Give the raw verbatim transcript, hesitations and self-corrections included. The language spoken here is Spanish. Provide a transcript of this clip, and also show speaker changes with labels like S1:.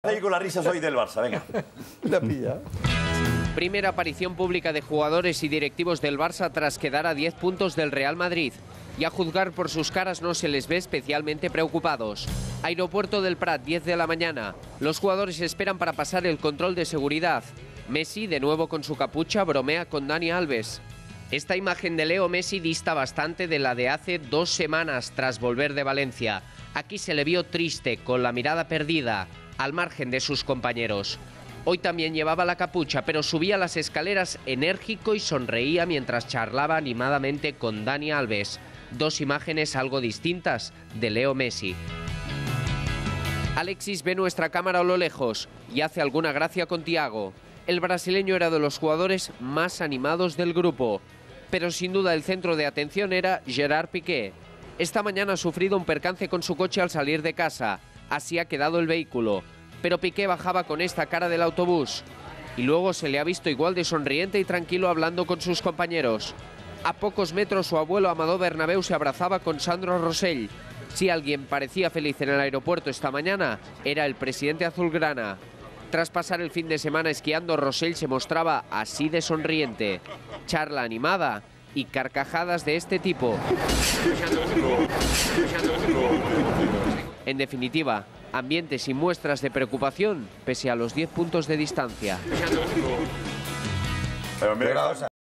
S1: Ahí con las risas hoy del Barça, venga.
S2: La pilla.
S3: Primera aparición pública de jugadores y directivos del Barça tras quedar a diez puntos del Real Madrid. Y a juzgar por sus caras no se les ve especialmente preocupados. Aeropuerto del Prat, diez de la mañana. Los jugadores esperan para pasar el control de seguridad. Messi, de nuevo con su capucha, bromea con Dani Alves. Esta imagen de Leo Messi dista bastante de la de hace dos semanas tras volver de Valencia. Aquí se le vio triste, con la mirada perdida, al margen de sus compañeros. Hoy también llevaba la capucha, pero subía las escaleras enérgico y sonreía mientras charlaba animadamente con Dani Alves. Dos imágenes algo distintas de Leo Messi. Alexis ve nuestra cámara a lo lejos y hace alguna gracia con Thiago. El brasileño era de los jugadores más animados del grupo, pero sin duda el centro de atención era Gerard Piqué. Esta mañana ha sufrido un percance con su coche al salir de casa. Así ha quedado el vehículo, pero Piqué bajaba con esta cara del autobús y luego se le ha visto igual de sonriente y tranquilo hablando con sus compañeros. A pocos metros su abuelo Amadou Bernabéu se abrazaba con Sandro Rosell. Si alguien parecía feliz en el aeropuerto esta mañana, era el presidente azulgrana. Tras pasar el fin de semana esquiando, Rosell se mostraba así de sonriente. Charla animada y carcajadas de este tipo. En definitiva, ambiente sin muestras de preocupación, pese a los diez puntos de distancia.
S1: Pero mira,